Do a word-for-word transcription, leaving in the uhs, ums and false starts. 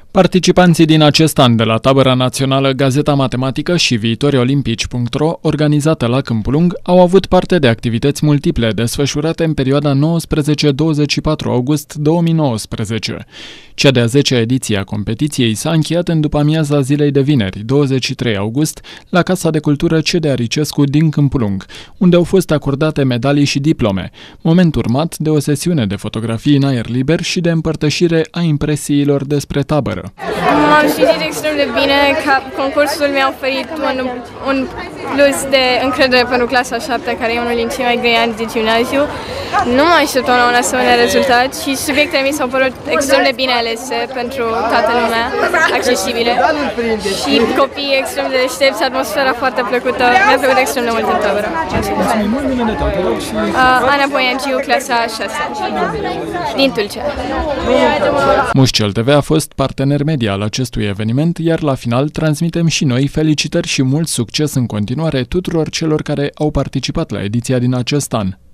Participanții din acest an de la tabăra națională Gazeta Matematică și viitori olimpici punct ro, organizată la Câmpul Lung, au avut parte de activități multiple desfășurate în perioada nouăsprezece douăzeci și patru august două mii nouăsprezece. Cea de-a zecea ediție a competiției s-a încheiat în după-amiaza zilei de vineri, douăzeci și trei august, la Casa de Cultură C. de Aricescu din Câmpul Lung, unde au fost acordate medalii și diplome, moment urmat de o sesiune de fotografii în aer liber și de împărtășire a impresiilor despre tabără. M-am simțit extrem de bine, că concursul mi-a oferit un, un plus de încredere pentru clasa a șaptea, care e unul din cei mai grei ani de gimnaziu. Nu mă așteptam la un asemenea rezultat și subiectele mi s-au părut extrem de bine alese pentru toată lumea, accesibile. Și copiii extrem de deștepți, atmosfera foarte plăcută, mi-a plăcut extrem de mult în tabără. Uh, Ana Boianciu, clasa a șasea, din Tulcea. Mușcel T V a fost partener media al acestui eveniment, iar la final transmitem și noi felicitări și mult succes în continuare tuturor celor care au participat la ediția din acest an.